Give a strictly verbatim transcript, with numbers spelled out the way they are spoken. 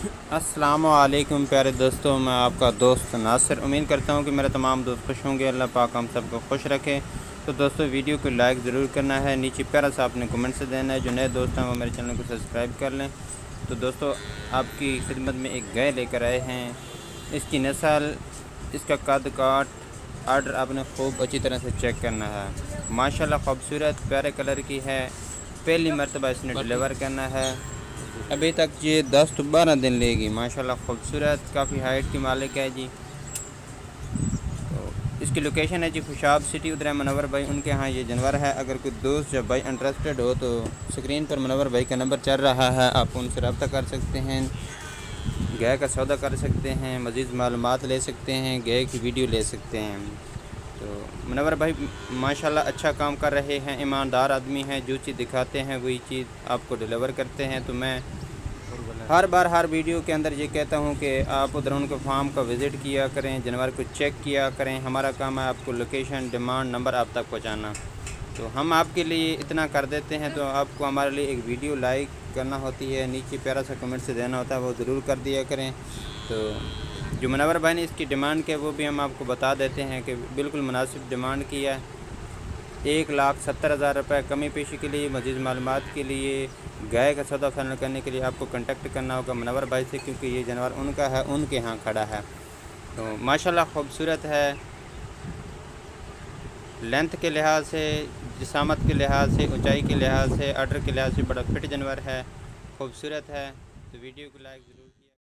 अस्सलामुअलैकुम प्यारे दोस्तों, मैं आपका दोस्त नासिर। उम्मीद करता हूँ कि मेरे तमाम दोस्त खुश होंगे। अल्लाह पाक हम सबको खुश रखे। तो दोस्तों, वीडियो को लाइक ज़रूर करना है, नीचे प्यारा सा आपने कमेंट से देना है। जो नए दोस्त हैं वो मेरे चैनल को सब्सक्राइब कर लें। तो दोस्तों, आपकी खिदमत में एक गाय लेकर आए हैं। इसकी नस्ल, इसका कद काट, आर्डर आपने खूब अच्छी तरह से चेक करना है। माशाल्लाह खूबसूरत प्यारे कलर की है। पहली मरतबा इसने डिलीवर करना है। अभी तक ये दस तो बारह दिन लेगी। माशाल्लाह खूबसूरत, काफ़ी हाइट की मालिक है जी। तो इसकी लोकेशन है जी खुशाब सिटी, उधर मनवर भाई उनके यहाँ ये जानवर है। अगर कोई दोस्त जब भाई इंटरेस्टेड हो तो स्क्रीन पर मनवर भाई का नंबर चल रहा है, आप उनसे रब्ता कर सकते हैं, गाय का सौदा कर सकते हैं, मज़ीद मालूमात ले सकते हैं, गाय की वीडियो ले सकते हैं। तो मनवर भाई माशाल्लाह अच्छा काम कर रहे हैं, ईमानदार आदमी हैं। जो चीज़ दिखाते हैं वही चीज़ आपको डिलीवर करते हैं। तो मैं हर बार हर वीडियो के अंदर ये कहता हूँ कि आप उधर उनके फार्म का विज़िट किया करें, जानवर को चेक किया करें। हमारा काम है आपको लोकेशन, डिमांड, नंबर आप तक पहुँचाना। तो हम आपके लिए इतना कर देते हैं। तो आपको हमारे लिए एक वीडियो लाइक करना होती है, नीचे प्यारा सा कमेंट से देना होता है, वो ज़रूर कर दिया करें। तो जो मनवर भाई ने इसकी डिमांड की वो भी हम आपको बता देते हैं कि बिल्कुल मुनासिब डिमांड की है। एक लाख सत्तर हज़ार रुपये कमी पेशी के लिए, मज़ीद मालूमात के लिए, गाय का सौदा फाइनल करने के लिए आपको कांटेक्ट करना होगा मनवर भाई से, क्योंकि ये जानवर उनका है, उनके यहाँ खड़ा है। तो माशाल्लाह खूबसूरत है, लेंथ के लिहाज से, जिसामत के लिहाज से, ऊंचाई के लिहाज से, आर्डर के लिहाज से बड़ा फिट जानवर है, खूबसूरत है। तो वीडियो को लाइक